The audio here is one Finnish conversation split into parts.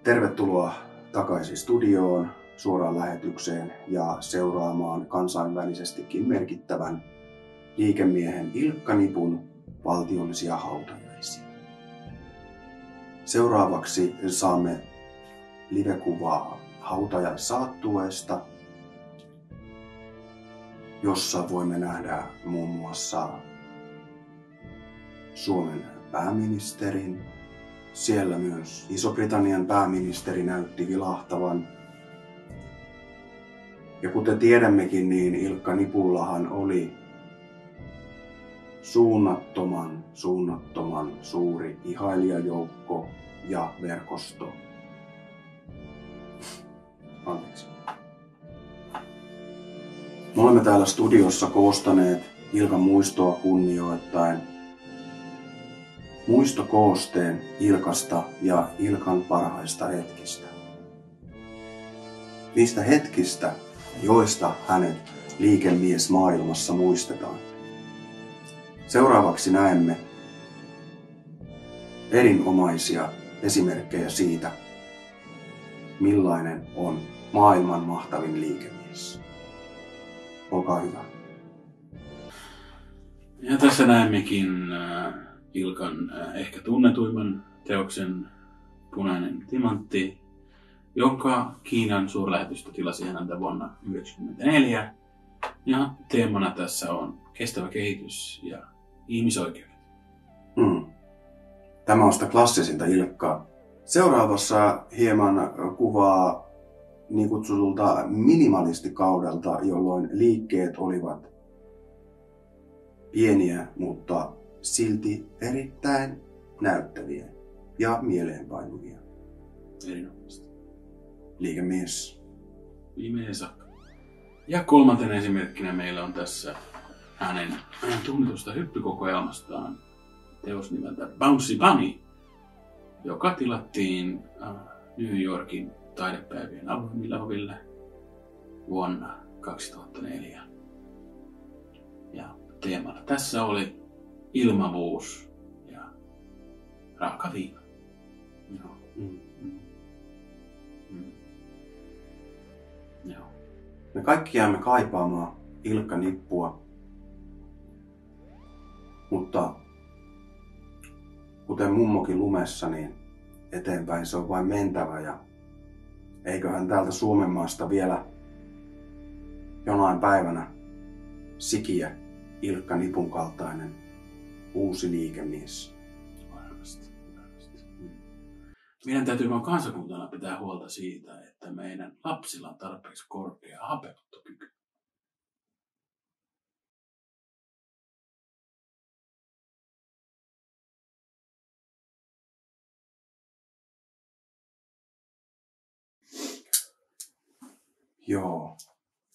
Tervetuloa takaisin studioon, suoraan lähetykseen ja seuraamaan kansainvälisestikin merkittävän liikemiehen Ilkka Nipun valtiollisia hautajaisia. Seuraavaksi saamme livekuvaa hautajaissaattueesta, jossa voimme nähdä muun muassa Suomen pääministerin. Siellä myös Iso-Britannian pääministeri näytti vilahtavan. Ja kuten tiedämmekin, niin Ilkka Nipullahan oli suunnattoman suuri ihailijajoukko ja verkosto. Anteeksi. Me olemme täällä studiossa koostaneet Ilkan muistoa kunnioittaen muistokoosteen Ilkasta ja Ilkan parhaista hetkistä. Niistä hetkistä, joista hänet liikemiesmaailmassa muistetaan. Seuraavaksi näemme erinomaisia esimerkkejä siitä, millainen on maailman mahtavin liikemies. Olkaa hyvä. Ja tässä näemmekin Ilkan ehkä tunnetuimman teoksen Punainen timantti, jonka Kiinan suurlähetystö tilasi häneltä vuonna 1994. Ja teemana tässä on kestävä kehitys ja ihmisoikeudet. Tämä on sitä klassisinta Ilkkaa. Seuraavassa hieman kuvaa niin kutsutulta minimalistikaudelta, jolloin liikkeet olivat pieniä, mutta silti erittäin näyttäviä ja mieleenpainuvia. Erinomaisesti. Liikemies. Viimeinen saakka. Ja kolmantena esimerkkinä meillä on tässä hänen tunnetusta hyppykokoelmastaan teos nimeltä Bouncy Bunny, joka tilattiin New Yorkin taidepäivien avoimilla ovilla vuonna 2004. Ja teemana tässä oli ilmavuus ja raaka viina. Joo. Joo. Me kaikki jäämme kaipaamaan Ilkka Nippua, mutta kuten mummokin lumessa, niin eteenpäin se on vain mentävä ja eiköhän täältä Suomen maasta vielä jonain päivänä sikiä Ilkka Nipun kaltainen uusi liikemies. Varmasti. Meidän täytyy vaan kansakuntana pitää huolta siitä, että meidän lapsilla on tarpeeksi korkea hapenottokyky. Joo.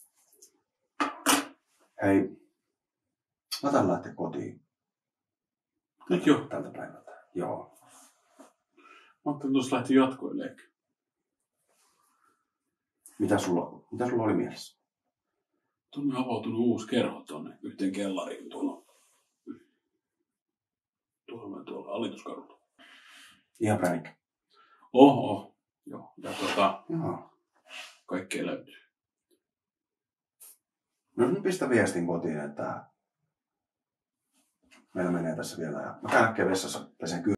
Hei, mä otan lähteä kotiin. Nyt jo. Tältä päivältä. Joo. Mä ajattelin, tuossa lähti jatkoille. Mitä sulla oli mielessä? Tuonne on avautunut uusi kerho tuonne yhteen kellariin tuolla Alituskadulla. Ihan pänikkä. Oho. Joo. Ja Joo. kaikkea löytyy. No nyt pistä viestin kotiin, että meillä menee tässä vielä. Ja mä käyn äkkiä vessassa pesen